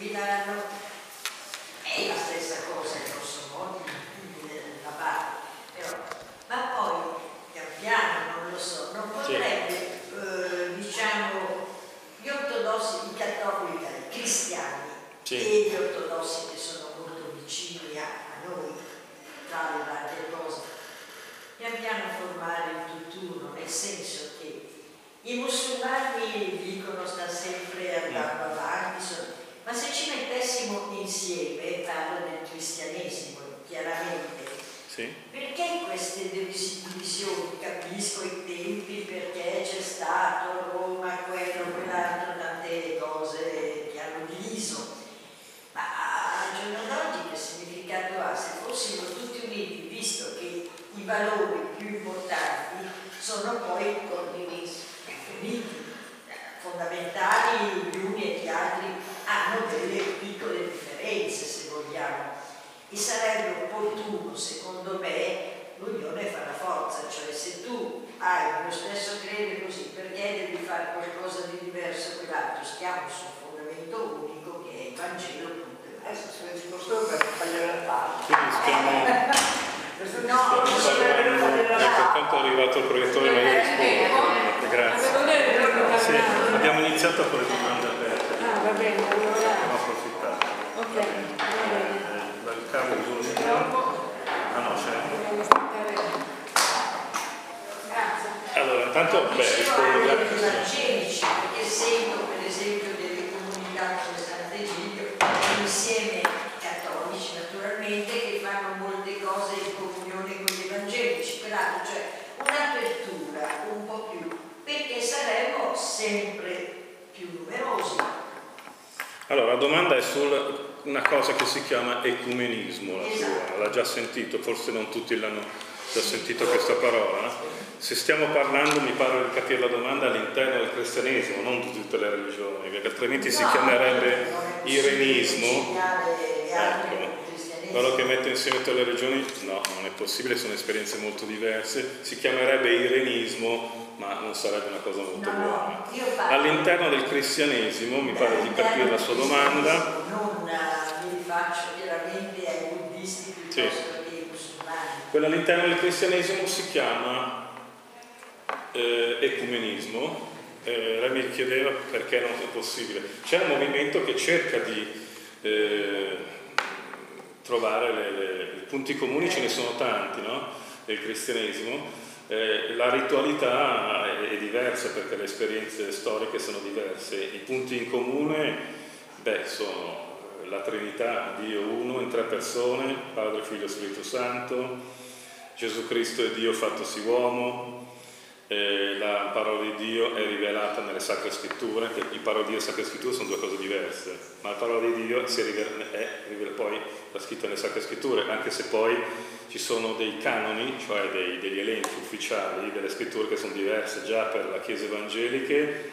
Milano, è la stessa cosa, grosso modo, la parte, però, ma poi, pian piano, non lo so, non potrebbe, diciamo, gli ortodossi, i cattolici, i cristiani e gli ortodossi che sono molto vicini a noi, tra le varie cose, pian piano formare il tutt'uno, nel senso che i musulmani dicono sta sempre andando avanti, ma se ci mettessimo insieme, parlo del cristianesimo, chiaramente, perché queste divisioni? Capisco i tempi, perché c'è stato Roma, quello, quell'altro, tante cose che hanno diviso, ma al giorno d'oggi che significato ha? Se fossimo tutti uniti, visto che i valori più importanti sono poi condivisi, fondamentali, gli uni e gli altri hanno delle piccole differenze, se vogliamo, e sarebbe opportuno, secondo me, l'unione fa la forza, cioè se tu hai lo stesso credo così, perché devi fare qualcosa di diverso da quell'altro? Stiamo su un fondamento unico che è il Vangelo. Adesso se ne ci possono per tagliare la parte. Intanto è arrivato il proiettore, ma io rispondo. Grazie. Sì, abbiamo iniziato con le domande aperte. Ah, va bene, allora. Abbiamo approfittato. Ok, va bene. Il cavo giusto. Ah no, c'è. Grazie. Allora, intanto, rispondo evangelici, perché sento per esempio delle comunità come Sant'Egidio, insieme cattolici naturalmente, che fanno molte cose in comunione con gli evangelici, peraltro, cioè un'apertura un po' più, perché saremo sempre più numerosi. Allora, la domanda è su una cosa che si chiama ecumenismo, l'ha già sentito, forse non tutti l'hanno già sentito questa parola. Se stiamo parlando, mi pare di capire la domanda, all'interno del cristianesimo, non di tutte le religioni, perché altrimenti si chiamerebbe irenismo. Quello che mette insieme tutte le religioni, no, non è possibile, sono esperienze molto diverse, si chiamerebbe irenismo, ma non sarebbe una cosa molto buona. All'interno del cristianesimo, mi pare di capire la sua domanda. Non mi rifaccio chiaramente ai buddisti piuttosto che ai musulmani. Quello all'interno del cristianesimo si chiama ecumenismo. Lei mi chiedeva perché non è possibile. C'è un movimento che cerca di trovare i punti comuni, ce ne sono tanti, no? Nel cristianesimo. La ritualità è diversa perché le esperienze storiche sono diverse. I punti in comune sono la Trinità, Dio uno in tre persone, Padre, Figlio e Spirito Santo, Gesù Cristo è Dio fattosi uomo, la parola di Dio è rivelata nelle Sacre Scritture, che il parola di Dio e le Sacre Scritture sono due cose diverse, ma la parola di Dio rivela poi la scritta nelle Sacre Scritture, anche se poi ci sono dei canoni, cioè degli elenchi ufficiali delle Scritture che sono diverse. Già per la Chiesa evangeliche,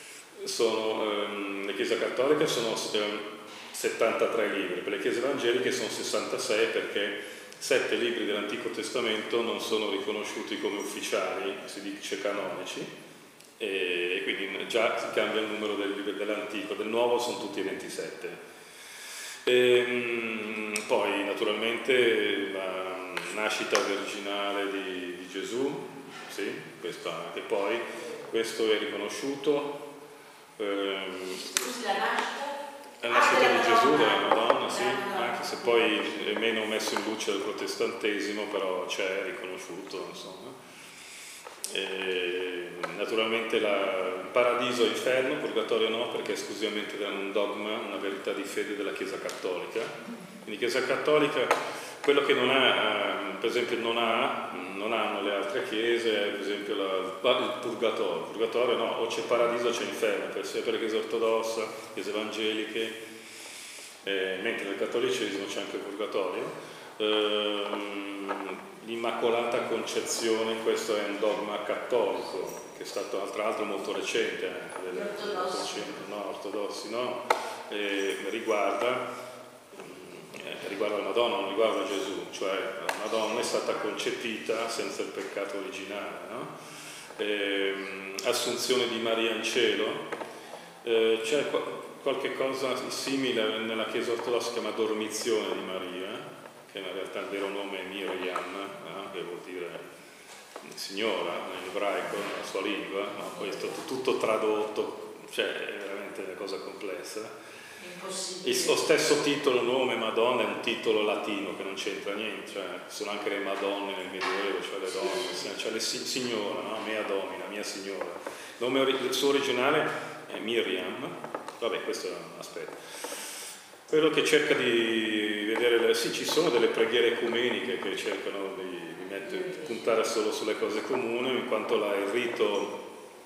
le Chiese cattoliche sono 73 libri, per le Chiese evangeliche sono 66 perché 7 libri dell'Antico Testamento non sono riconosciuti come ufficiali, si dice canonici, e quindi già si cambia il numero dei libri dell'Antico, del Nuovo sono tutti 27. Poi naturalmente la nascita virginale di Gesù, sì, questo anche, poi questo è riconosciuto. Scusi, la nascita? La nascita di Gesù, della Madonna, sì, anche se poi è meno messo in luce dal protestantesimo, però c'è riconosciuto, insomma. Naturalmente il paradiso e l'inferno, il purgatorio no, perché è esclusivamente un dogma, una verità di fede della Chiesa Cattolica. Quindi Chiesa Cattolica, quello che non ha, per esempio non hanno le altre chiese, per esempio il purgatorio. Il purgatorio no, o c'è paradiso o c'è inferno, per le chiese ortodosse, chiese evangeliche, mentre nel cattolicesimo c'è anche il purgatorio. L'Immacolata Concezione, questo è un dogma cattolico, che è stato tra l'altro molto recente anche, ortodossi no, riguarda la Madonna, non riguarda Gesù, cioè la Madonna è stata concepita senza il peccato originale, no? Assunzione di Maria in cielo, c'è qualche cosa simile nella Chiesa ortodossa, si chiama Dormizione di Maria, che in realtà il vero nome è Miriam, che vuol dire signora in ebraico, nella sua lingua, no? Poi è stato tutto tradotto, cioè è veramente una cosa complessa. Lo stesso titolo, nome Madonna, è un titolo latino che non c'entra niente, cioè sono anche le Madonne nel Medioevo, cioè le donne, cioè le signora, no? Mea Domina, mia signora. Il suo originale è Miriam, vabbè, questo è un aspetto. Quello che cerca di vedere, sì, ci sono delle preghiere ecumeniche che cercano di puntare solo sulle cose comuni, in quanto il rito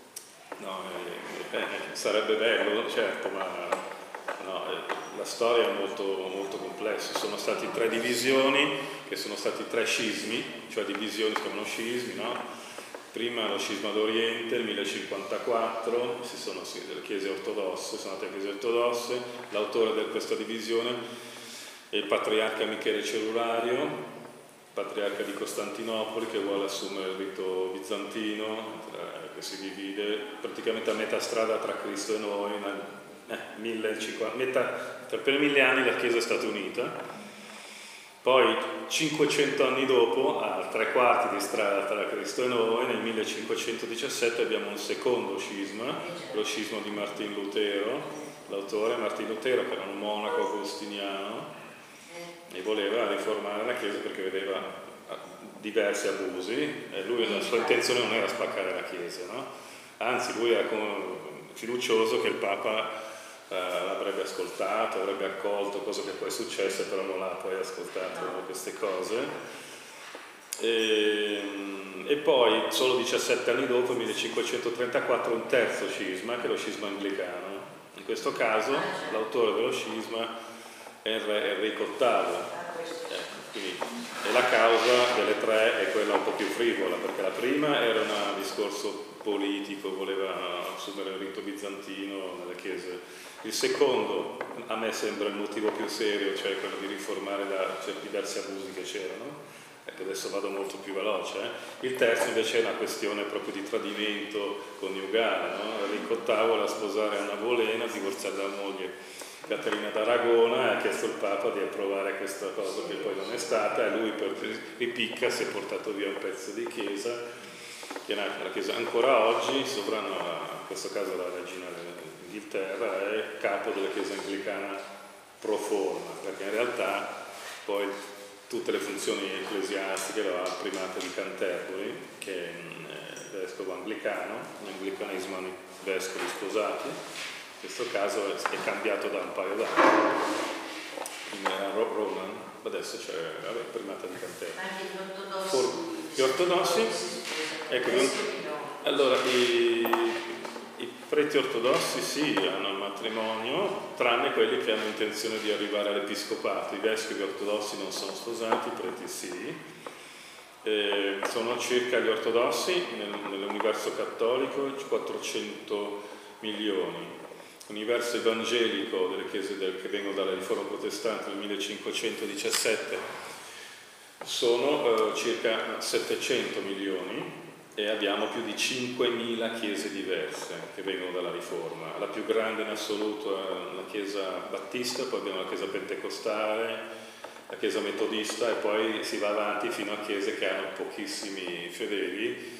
sarebbe bello, certo, ma no, la storia è molto, molto complessa. Sono stati 3 divisioni, che sono stati 3 scismi, cioè divisioni si chiamano scismi, no? Prima lo scisma d'Oriente, il 1054, le chiese ortodosse, sono nate le chiese ortodosse, l'autore di questa divisione è il patriarca Michele Celulario, patriarca di Costantinopoli, che vuole assumere il rito bizantino, che si divide praticamente a metà strada tra Cristo e noi, per 1000 anni la Chiesa è stata unita. Poi 500 anni dopo, a 3/4 di strada tra Cristo e noi, nel 1517 abbiamo un secondo scisma, lo scisma di Martin Lutero, l'autore Martin Lutero, che era un monaco agostiniano e voleva riformare la Chiesa perché vedeva diversi abusi, e lui, la sua intenzione non era spaccare la Chiesa, no? Anzi, lui era fiducioso che il Papa l'avrebbe ascoltato, avrebbe accolto, cosa che poi è successa, però non l'ha poi ascoltato queste cose. E poi, solo 17 anni dopo, 1534, un terzo scisma, che è lo scisma anglicano. In questo caso, l'autore dello scisma è il re Enrico VIII. E la causa delle 3 è quella un po' più frivola, perché la prima era un discorso politico, voleva assumere il rito bizantino nelle chiese. Il secondo, a me sembra il motivo più serio, cioè quello di riformare diversi abusi che c'erano, ecco, adesso vado molto più veloce. Il terzo invece è una questione proprio di tradimento coniugale, no? Enrico VIII voleva sposare Anna Bolena, divorziare dalla moglie Caterina d'Aragona, e ha chiesto al Papa di approvare questa cosa, che poi non è stata, e lui per ripicca si è portato via un pezzo di chiesa, che la Chiesa ancora oggi, sovrano, in questo caso la regina d'Inghilterra, è capo della Chiesa anglicana pro forma, perché in realtà poi tutte le funzioni ecclesiastiche le ha il primate di Canterbury, che è vescovo anglicano, l'anglicanesimo hanno i vescovi sposati. In questo caso è cambiato da un paio d'anni, in Roman, adesso c'è il primata di Canterbury. Anche Gli ortodossi, ecco, allora i preti ortodossi sì, hanno il matrimonio, tranne quelli che hanno intenzione di arrivare all'episcopato. I vescovi ortodossi non sono sposati, i preti sì. Sono circa gli ortodossi nell'universo cattolico 400 milioni. L'universo evangelico delle chiese che vengono dalla riforma protestante del 1517 sono circa 700 milioni, e abbiamo più di 5.000 chiese diverse che vengono dalla riforma. La più grande in assoluto è la chiesa battista, poi abbiamo la chiesa pentecostale, la chiesa metodista, e poi si va avanti fino a chiese che hanno pochissimi fedeli,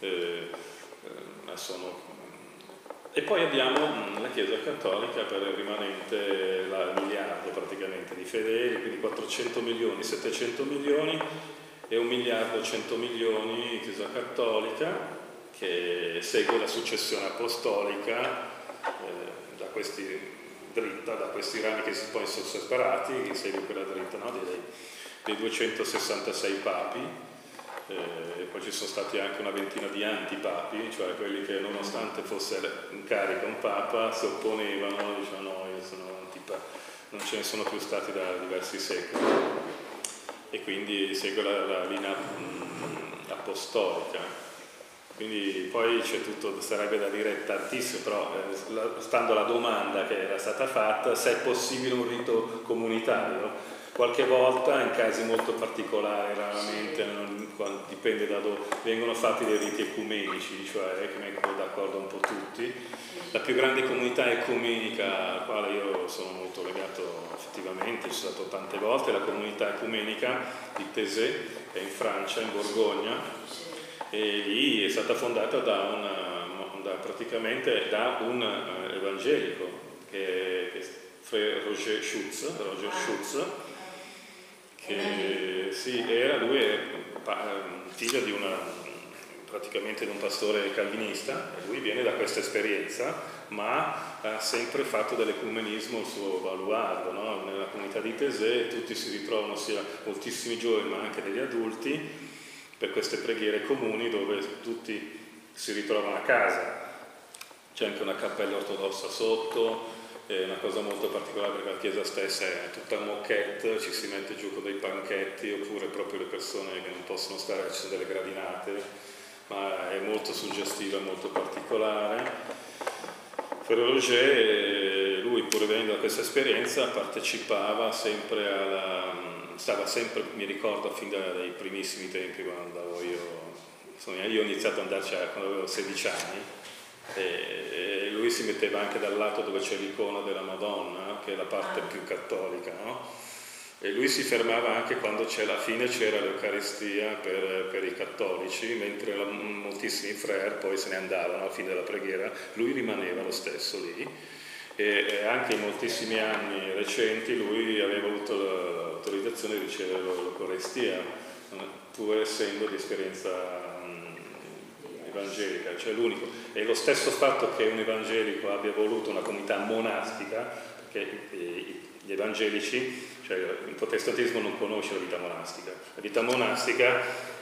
e poi abbiamo la Chiesa cattolica per il rimanente il miliardo praticamente di fedeli, quindi 400 milioni, 700 milioni e 1 miliardo 100 milioni Chiesa cattolica, che segue la successione apostolica da questi rami che poi sono separati, segue quella dritta, no? dei 266 papi. E poi ci sono stati anche una ventina di antipapi, cioè quelli che nonostante fosse in carica un papa si opponevano, dicevano no, io sono antipapi, non ce ne sono più stati da diversi secoli, e quindi segue la linea apostolica. Quindi poi c'è tutto, sarebbe da dire tantissimo, però stando alla domanda che era stata fatta, se è possibile un rito comunitario. Qualche volta, in casi molto particolari, raramente, dipende da dove, vengono fatti dei riti ecumenici, cioè che mettono d'accordo un po' tutti. La più grande comunità ecumenica alla quale io sono molto legato effettivamente, ci sono stato tante volte, la comunità ecumenica di Taizé, che è in Francia, in Borgogna, e lì è stata fondata praticamente da un evangelico, che è Frère Roger Schutz, che sì, lui è figlio di praticamente di un pastore calvinista, e lui viene da questa esperienza, ma ha sempre fatto dell'ecumenismo il suo baluardo, no? Nella comunità di Taizé tutti si ritrovano, sia moltissimi giovani ma anche degli adulti, per queste preghiere comuni dove tutti si ritrovano a casa. C'è anche una cappella ortodossa sotto, è una cosa molto particolare perché la chiesa stessa è tutta moquette, ci si mette giù con dei banchetti, oppure proprio le persone che non possono stare, ci sono delle gradinate, ma è molto suggestiva, molto particolare. Frère Roger, lui pur venendo da questa esperienza, partecipava sempre stava sempre, mi ricordo, fin dai primissimi tempi quando andavo io ho iniziato ad andarci quando avevo 16 anni, e lui si metteva anche dal lato dove c'è l'icona della Madonna, che è la parte più cattolica, no? E lui si fermava anche quando alla fine c'era l'Eucaristia per i cattolici, mentre moltissimi frère poi se ne andavano alla fine della preghiera, lui rimaneva lo stesso lì, e anche in moltissimi anni recenti lui aveva avuto l'autorizzazione di ricevere l'Eucaristia, pur essendo di esperienza evangelica, cioè l'unico. E lo stesso fatto che un evangelico abbia voluto una comunità monastica, perché gli evangelici, cioè il protestantismo non conosce la vita monastica. La vita monastica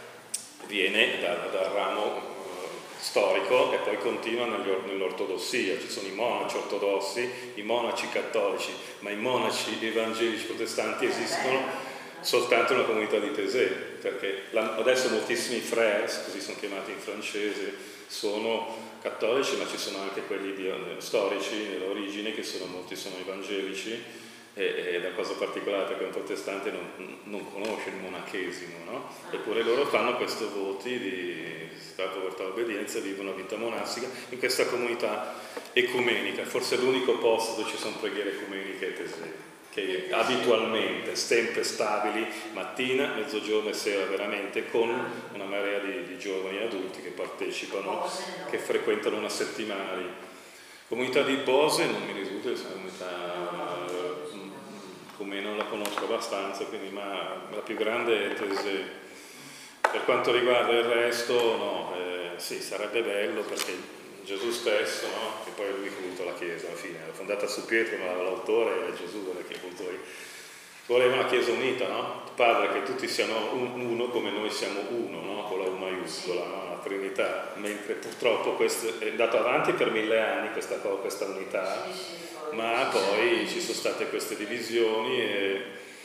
viene dal ramo storico e poi continua nell'ortodossia. Ci sono i monaci ortodossi, i monaci cattolici, ma i monaci evangelici protestanti esistono soltanto nella comunità di Taizé, perché adesso moltissimi frères, così sono chiamati in francese, sono cattolici, ma ci sono anche quelli storici nell'origine, che molti sono evangelici, e è una cosa particolare perché un protestante non conosce il monachesimo, no? Eppure loro fanno questi voti di povertà e obbedienza, vivono una vita monastica in questa comunità ecumenica. Forse è l'unico posto dove ci sono preghiere ecumeniche a Taizé, che abitualmente, sempre stabili, mattina, mezzogiorno e sera, veramente, con una marea di giovani e adulti che partecipano, che frequentano una settimana lì. Comunità di Bose non mi risulta, è una comunità, come non la conosco abbastanza, quindi, ma la più grande è Taizé. Per quanto riguarda il resto, no, sì, sarebbe bello, perché Gesù stesso, no? Che poi è lui che ha avuto la Chiesa alla fine, l'ha fondata su Pietro, ma l'autore è Gesù, che voleva una Chiesa unita, no? Padre, che tutti siano uno come noi siamo uno, no? Con la U maiuscola, no? La Trinità, mentre purtroppo questo è andato avanti per 1000 anni questa unità, ma poi ci sono state queste divisioni e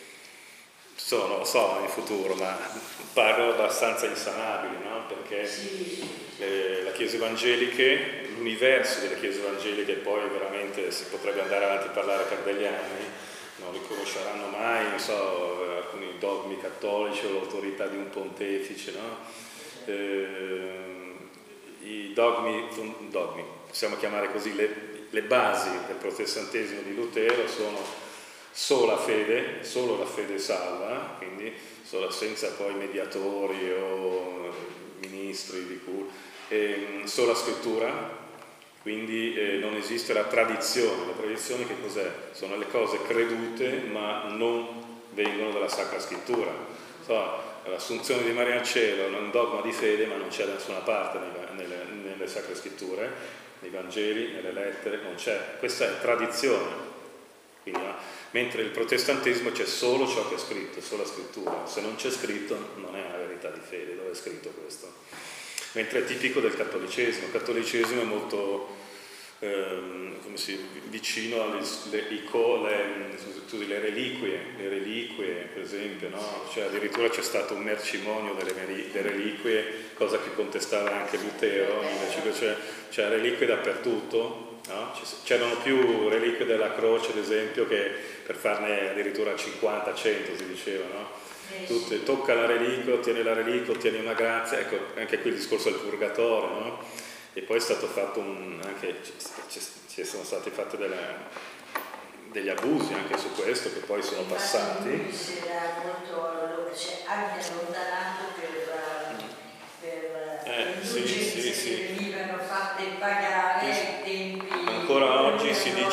lo so in futuro, ma pago abbastanza insanabili, no? Perché le chiese evangeliche, l'universo delle chiese evangeliche, poi veramente si potrebbe andare avanti a parlare per degli anni, non riconosceranno mai, non so, alcuni dogmi cattolici o l'autorità di un pontefice, no? I dogmi, possiamo chiamare così, le basi del protestantesimo di Lutero sono sola fede, solo la fede salva, quindi senza poi mediatori o ministri di cura, sola scrittura, quindi non esiste la tradizione. La tradizione che cos'è? Sono le cose credute ma non vengono dalla Sacra Scrittura. L'assunzione di Maria al cielo è un dogma di fede, ma non c'è da nessuna parte nelle Sacre Scritture, nei Vangeli, nelle lettere, non c'è. Questa è tradizione. Quindi, mentre il protestantesimo c'è solo ciò che è scritto, solo la scrittura. Se non c'è scritto non è una verità di fede. Dove è scritto questo? Mentre è tipico del cattolicesimo. Il cattolicesimo è molto vicino alle reliquie, per esempio, no? Cioè, addirittura c'è stato un mercimonio delle reliquie, cosa che contestava anche Lutero, invece c'è reliquie dappertutto, no? C'erano più reliquie della croce, ad esempio, che per farne addirittura 50, 100 si diceva, no? Tutte, tocca la reliquia, ottieni una grazia, ecco, anche qui il discorso del purgatorio, no? E poi è stato fatto ci sono state fatte degli abusi anche su questo che poi sono passati. Lui si era molto, anche allontanato per indulgenze che venivano fatte pagare ai tempi. Ancora oggi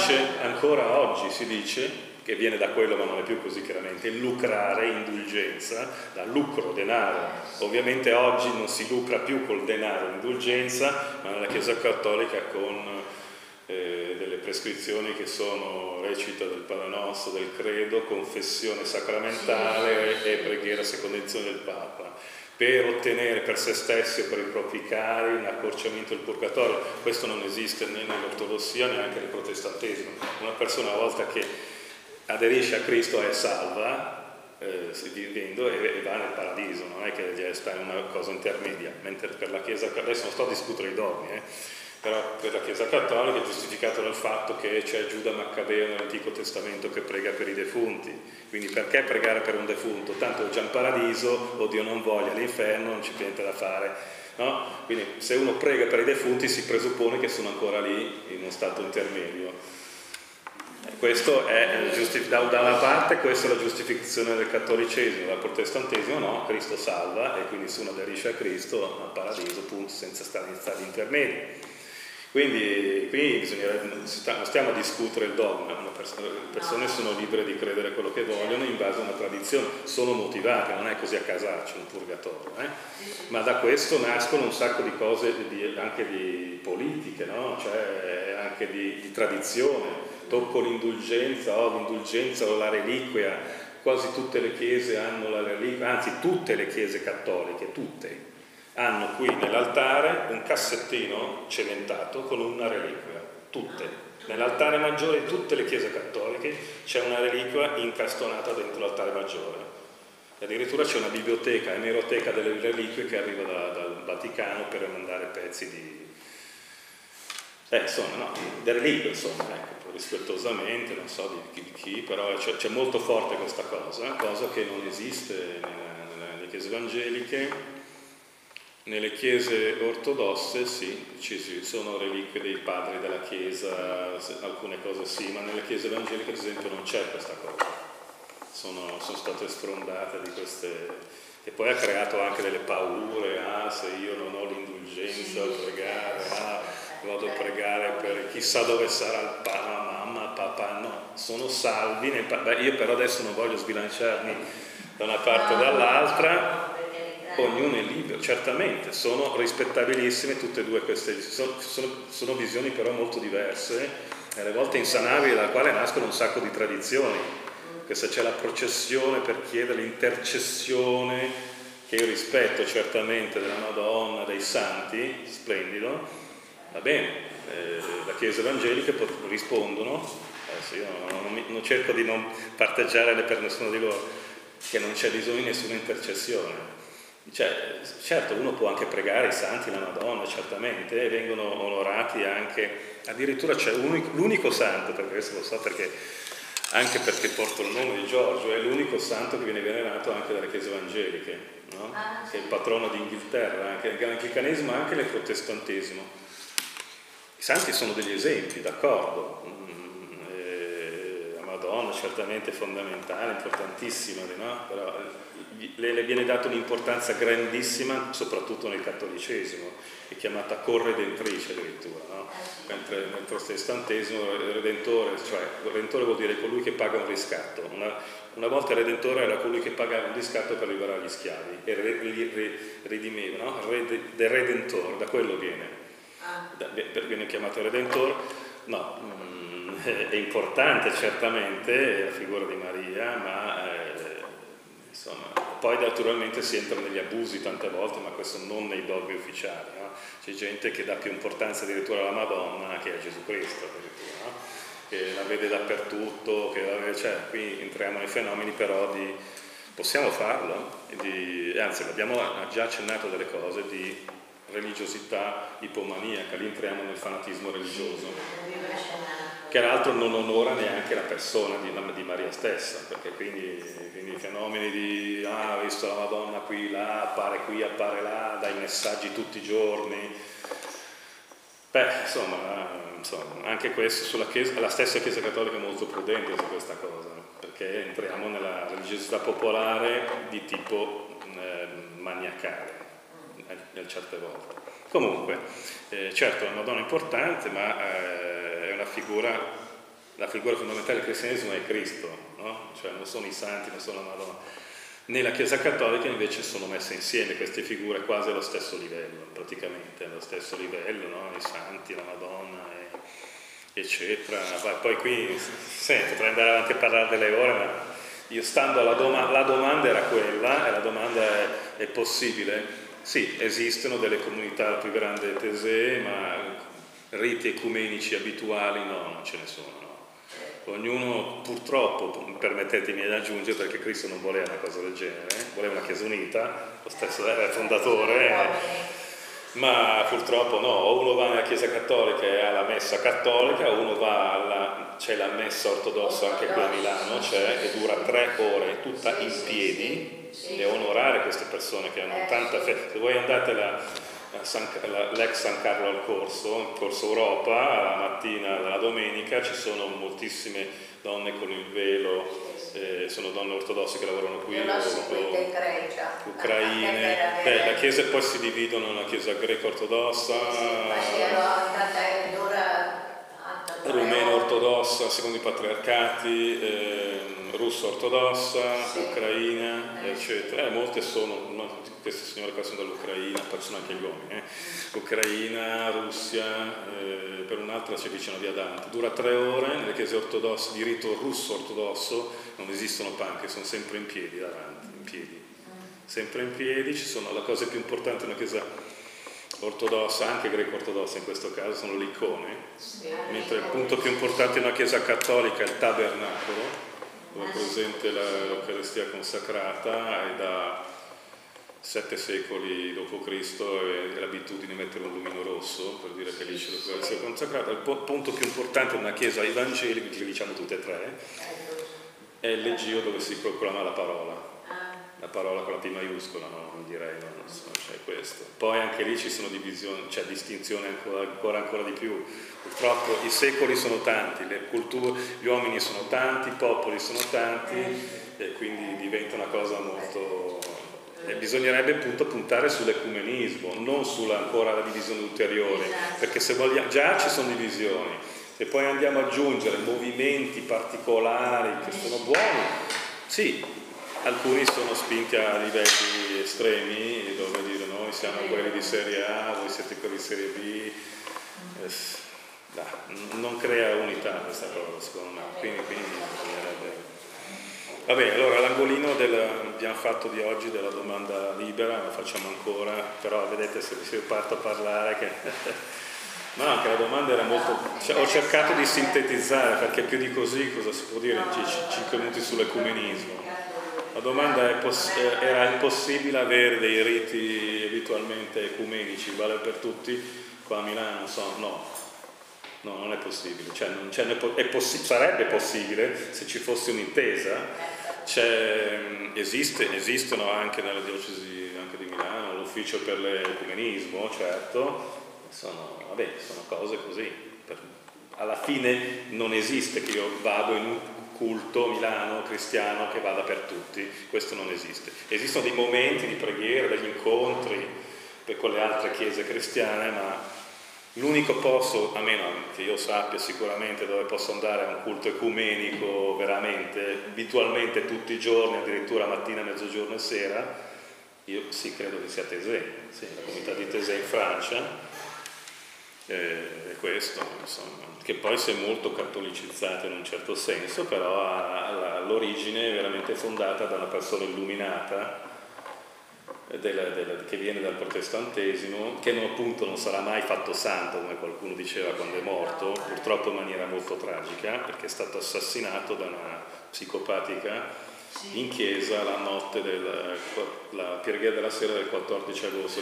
si dice che viene da quello, ma non è più così chiaramente, il lucrare indulgenza, da lucro, denaro. Ovviamente oggi non si lucra più col denaro indulgenza, ma nella Chiesa Cattolica con delle prescrizioni che sono recita del Padre Nostro, del Credo, confessione sacramentale e preghiera secondo indizione del Papa, per ottenere per se stessi o per i propri cari un accorciamento del purgatorio. Questo non esiste né nell'ortodossia neanche nel protestantesimo. Una persona, una volta che aderisce a Cristo, è salva, vivendo, e va nel paradiso, non è che sta in una cosa intermedia. Mentre per la Chiesa, adesso non sto a discutere i dogmi, però per la Chiesa Cattolica è giustificato dal fatto che c'è Giuda Maccabeo nell'Antico Testamento che prega per i defunti. Quindi perché pregare per un defunto? Tanto è già in paradiso, o Dio non voglia, all'inferno, non c'è niente da fare, no? Quindi se uno prega per i defunti si presuppone che sono ancora lì in uno stato intermedio. Questo è da una parte questa è la giustificazione del cattolicesimo, dal protestantesimo no, Cristo salva, e quindi se uno aderisce a Cristo al paradiso, appunto, senza stare in stati intermedi. Quindi qui non stiamo a discutere il dogma, le persone sono libere di credere quello che vogliono in base a una tradizione, sono motivate, non è così a casarci un purgatorio, ma da questo nascono un sacco di cose anche di politiche, no? Cioè anche di tradizione. Tocco l'indulgenza o la reliquia, quasi tutte le chiese hanno la reliquia, anzi tutte le chiese cattoliche, tutte hanno qui nell'altare un cassettino cementato con una reliquia, tutte. Nell'altare maggiore di tutte le chiese cattoliche c'è una reliquia incastonata dentro l'altare maggiore. E addirittura c'è una biblioteca, emeroteca delle reliquie che arriva dal Vaticano per mandare pezzi di... delle reliquie, insomma, rispettosamente, non so di chi, però c'è molto forte questa cosa che non esiste nelle chiese evangeliche. Nelle chiese ortodosse sì, ci sono reliquie dei padri della chiesa, alcune cose sì, ma nelle chiese evangeliche ad esempio non c'è questa cosa. Sono state sfrondate di queste, e poi ha creato anche delle paure, se io non ho l'indulgenza a pregare, vado a pregare per chissà dove sarà il mamma, papà, no, sono salvi, io però adesso non voglio sbilanciarmi da una parte o dall'altra. Ognuno è libero, certamente, sono rispettabilissime tutte e due queste, sono visioni però molto diverse, e alle volte insanabili, dalla quale nascono un sacco di tradizioni, che se c'è la processione per chiedere l'intercessione, che io rispetto certamente, della Madonna, dei santi, splendido, va bene, la Chiesa evangelica rispondono, io non cerco di non parteggiare per nessuno di loro, che non c'è bisogno di nessuna intercessione. Cioè, certo, uno può anche pregare i santi, la Madonna, certamente, e vengono onorati anche, addirittura c'è l'unico santo, perché questo lo so anche perché porto il nome di Giorgio, è l'unico santo che viene venerato anche dalle chiese evangeliche, no? Che è il patrono d'Inghilterra, anche nell'anglicanesimo, anche nel protestantesimo. I santi sono degli esempi, d'accordo, la Madonna certamente è fondamentale, importantissima, no? Però le viene data un'importanza grandissima, soprattutto nel cattolicesimo, è chiamata corredentrice addirittura, no? Mentre nel protestantesimo il redentore vuol dire colui che paga un riscatto. Una volta il redentore era colui che pagava un riscatto per liberare gli schiavi, e redimeva, no? Del redentore, da quello viene chiamato redentore. No, è importante certamente la figura di Maria, ma insomma, poi naturalmente si entra negli abusi tante volte, ma questo non nei dogmi ufficiali, no? C'è gente che dà più importanza addirittura alla Madonna che a Gesù Cristo, addirittura, no? Che la vede dappertutto, qui entriamo nei fenomeni però possiamo farlo, anzi abbiamo già accennato delle cose di religiosità ipomaniaca, lì entriamo nel fanatismo religioso, che l'altro non onora neanche la persona di Maria stessa, perché quindi i fenomeni di ho visto la Madonna qui, là, appare là, dai messaggi tutti i giorni, insomma, insomma, anche questo sulla Chiesa, la stessa Chiesa Cattolica è molto prudente su questa cosa, perché entriamo nella religiosità popolare di tipo maniacale, certe volte. Comunque, certo la Madonna è importante, ma è una figura, la figura fondamentale del cristianesimo è Cristo, no? Cioè non sono i santi, non sono la Madonna. Nella Chiesa Cattolica invece sono messe insieme queste figure quasi allo stesso livello, praticamente allo stesso livello, no? I santi, la Madonna, eccetera. Poi qui potrei andare avanti a parlare delle ore, ma io stando alla la domanda era quella, e la domanda è possibile? Sì, esistono delle comunità, la più grande è Tesei, ma riti ecumenici abituali no, non ce ne sono. Ognuno, purtroppo, permettetemi di aggiungere, perché Cristo non voleva una cosa del genere, voleva una Chiesa unita, lo stesso era il fondatore, ma purtroppo no, o uno va nella Chiesa Cattolica e ha la messa cattolica, o uno va c'è la messa ortodossa anche qui a Milano, e dura 3 ore, tutta in piedi, e onorare queste persone che hanno tanta fede. Se voi andate l'ex San Carlo al corso, il corso Europa, la mattina della domenica ci sono moltissime donne con il velo, sono donne ortodosse che lavorano qui, ucraine, la chiesa poi si dividono nella chiesa greco-ortodossa, rumeno-ortodossa secondo i patriarcati, russo-ortodossa, ucraina, eccetera. Molte sono, queste signore qua sono dall'Ucraina, poi sono anche gli uomini, Ucraina, Russia, per un'altra ci avvicina via Dante. Dura 3 ore, nelle chiese ortodosse di rito russo-ortodosso non esistono panche, sono sempre in piedi davanti, in piedi. Sempre in piedi, ci sono, la cosa più importante in una chiesa ortodossa, anche greco-ortodossa in questo caso, sono le icone, mentre il punto più importante in una chiesa cattolica è il tabernacolo, dove è presente l'Eucaristia consacrata, e da 7 secoli d.C. è l'abitudine di mettere un lumino rosso per dire che lì c'è l'Eucaristia consacrata. Il punto più importante in una chiesa evangelica, che diciamo tutte e 3, è il leggio dove si proclama la parola con la P maiuscola, no? Non direi, no, non so, c'è questo. Poi anche lì ci sono divisioni, c'è distinzione ancora di più. Purtroppo i secoli sono tanti, le culture, gli uomini sono tanti, i popoli sono tanti, e quindi diventa una cosa molto... E bisognerebbe appunto puntare sull'ecumenismo, non sulla ancora la divisione ulteriore, perché se vogliamo, già ci sono divisioni, se poi andiamo ad aggiungere movimenti particolari che sono buoni, sì, alcuni sono spinti a livelli estremi, dove dire noi siamo quelli di serie A, voi siete quelli di serie B, non crea unità questa cosa secondo me, quindi bisognerebbe... Va bene, allora l'angolino abbiamo fatto di oggi della domanda libera, la facciamo ancora, però vedete se parto a parlare che... Ma anche la domanda era molto... ho cercato di sintetizzare, perché più di così cosa si può dire in 5 minuti sull'ecumenismo. La domanda era: è possibile avere dei riti abitualmente ecumenici, vale per tutti? Qua a Milano no, non è possibile, sarebbe possibile se ci fosse un'intesa. Esistono anche nella diocesi anche di Milano l'ufficio per l'ecumenismo, certo, sono cose così. Alla fine non esiste che io vado in un culto Milano cristiano che vada per tutti, questo non esiste. Esistono dei momenti di preghiera, degli incontri con le altre chiese cristiane, ma l'unico posto, a meno che io sappia sicuramente, dove posso andare a un culto ecumenico veramente, abitualmente tutti i giorni, addirittura mattina, mezzogiorno e sera, io sì credo che sia Tesei, sì, la comunità di Tesei in Francia, è questo, insomma, che poi si è molto cattolicizzato in un certo senso, però ha l'origine veramente fondata da una persona illuminata che viene dal protestantesimo, che appunto non sarà mai fatto santo come qualcuno diceva quando è morto, purtroppo in maniera molto tragica, perché è stato assassinato da una psicopatica in chiesa la notte la preghiera della sera del 14 agosto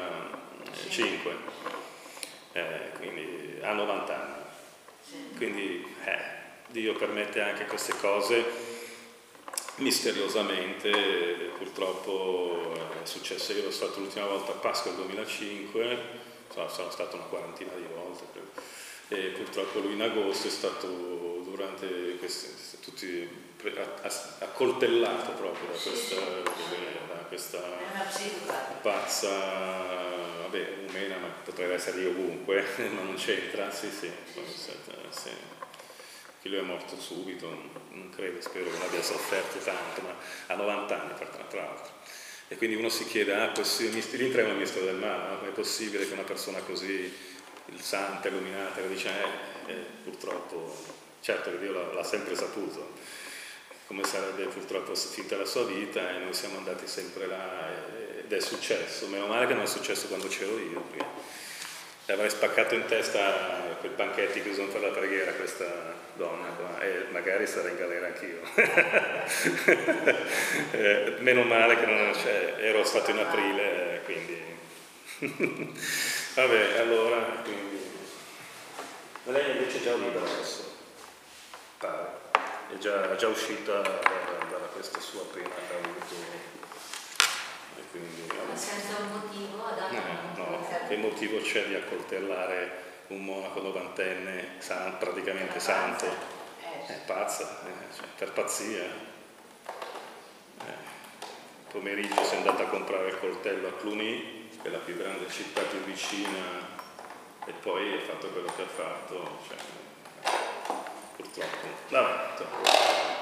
2005, quindi a 90 anni. Quindi Dio permette anche queste cose misteriosamente, purtroppo è successo. Io ero stato l'ultima volta a Pasqua del 2005, sono stato una quarantina di volte, e purtroppo lui in agosto è stato durante tutti accoltellato proprio da questa pazza, vabbè, rumena, ma potrebbe essere lì ovunque, ma non c'entra, sì. Che lui è morto subito, non credo, spero che non abbia sofferto tanto, ma a 90 anni tra l'altro. E quindi uno si chiede, rientra nel mistero del male, no? Come è possibile che una persona così, il santa, illuminata, dice, purtroppo, certo che Dio l'ha sempre saputo, come sarebbe purtroppo finita la sua vita, e noi siamo andati sempre là, ed è successo. Meno male che non è successo quando c'ero io, perché avrei spaccato in testa quei panchetti che usano per la preghiera questa donna qua, e magari sarei in galera anch'io. Meno male che non ero stato in aprile, quindi vabbè, allora, quindi lei invece è già libera adesso, pare, è già uscita da questa sua pena che ha avuto. Quindi, ma senza un motivo no, che motivo c'è di accoltellare un monaco novantenne praticamente santo? È pazza, per pazzia. Pomeriggio si è andata a comprare il coltello a Cluny, che è la più grande città più vicina, e poi ha fatto quello che ha fatto, purtroppo. Vabbè,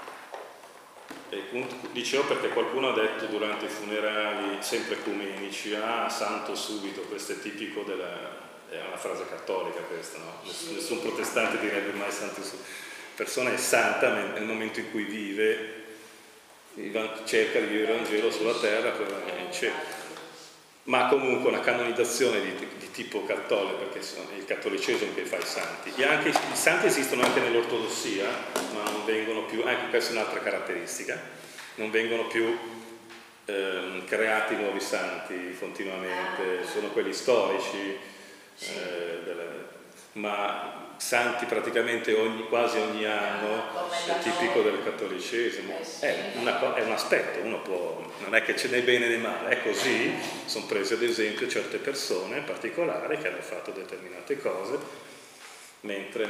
e dicevo perché qualcuno ha detto durante i funerali, sempre ecumenici, santo subito, questo è tipico è una frase cattolica questa, no? Nessun protestante direbbe mai santo subito. La persona è santa nel momento in cui vive, cerca di vivere il Vangelo sulla terra, poi va in cielo. Ma comunque una canonizzazione di tipo cattolico, perché è il cattolicesimo che fa i santi. I santi esistono anche nell'ortodossia, ma non vengono più, anche questa è un'altra caratteristica, non vengono più creati nuovi santi continuamente, sono quelli storici, ma santi praticamente quasi ogni anno, è tipico del cattolicesimo. È un aspetto, uno può, non è che ce n'è bene né male, è così. Sono prese ad esempio certe persone particolari che hanno fatto determinate cose, mentre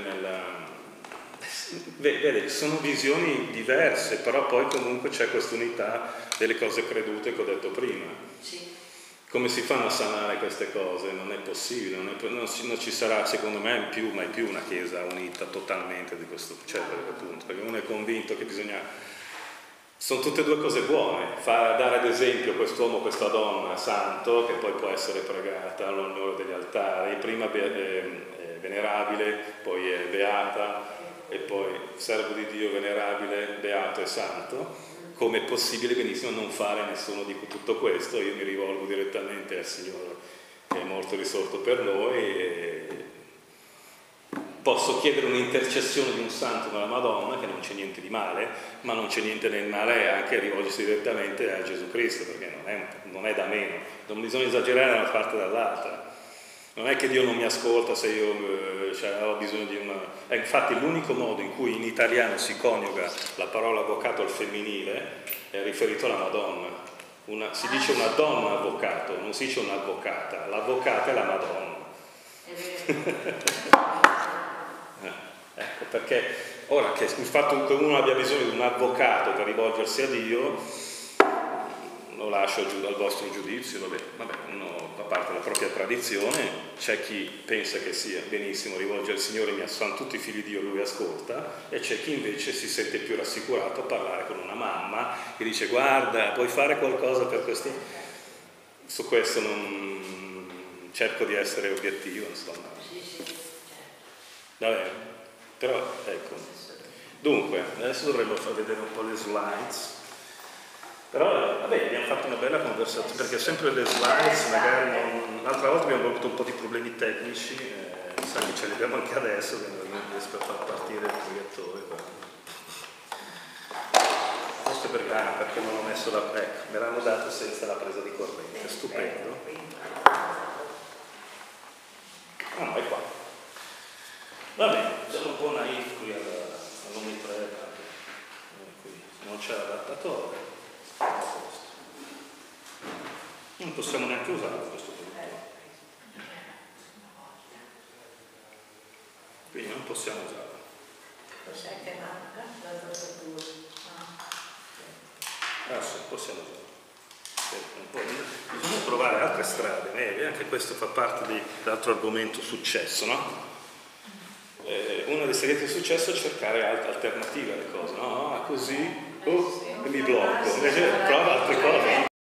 vede, sono visioni diverse, però poi comunque c'è questa unità delle cose credute che ho detto prima. Sì. Come si fanno a sanare queste cose? Non è possibile, non ci sarà, secondo me, mai più una Chiesa unita totalmente di questo punto, perché uno è convinto che sono tutte e due cose buone, dare ad esempio quest'uomo, questa donna santo, che poi può essere pregata all'onore degli altari, prima venerabile, poi è beata, e poi servo di Dio, venerabile, beato e santo. Come è possibile benissimo non fare nessuno di tutto questo? Io mi rivolgo direttamente al Signore che è morto e risorto per noi, e posso chiedere un'intercessione di un santo nella Madonna, che non c'è niente di male, ma non c'è niente di male anche rivolgersi direttamente a Gesù Cristo, perché non è da meno, non bisogna esagerare da una parte o dall'altra. Non è che Dio non mi ascolta se io ho bisogno di una... infatti l'unico modo in cui in italiano si coniuga la parola avvocato al femminile è riferito alla Madonna. Si dice una donna avvocato, non si dice un'avvocata. L'avvocata è la Madonna. Ecco, perché ora che il fatto che uno abbia bisogno di un avvocato per rivolgersi a Dio, lo lascio al vostro giudizio, vabbè, uno fa parte della propria tradizione, c'è chi pensa che sia benissimo rivolgere al Signore, sono tutti figli di Dio, lui ascolta, e c'è chi invece si sente più rassicurato a parlare con una mamma che dice guarda, puoi fare qualcosa per questi... Su questo non cerco di essere obiettivo, insomma. Vabbè, però ecco. Dunque, adesso dovremmo far vedere un po' le slides. Però vabbè, abbiamo fatto una bella conversazione, perché sempre le slides magari l'altra volta abbiamo avuto un po' di problemi tecnici, mi sa che ce li abbiamo anche adesso, che non riesco a far partire il proiettore. Questo perché non ho messo ecco, me l'hanno dato senza la presa di corrente, stupendo. No, è qua. Va bene, siamo un po' naif qui all'Omnitreda, qui non c'è l'adattatore. Non possiamo neanche usarlo a questo punto. possiamo usarlo. Cos'è che manca? La dosatura. Sì, possiamo usarlo. Bisogna trovare altre strade, anche questo fa parte dell'altro argomento successo, no? Uno dei segreti del successo è cercare alternative alle cose, no? Così mi blocco, invece prova altre cose.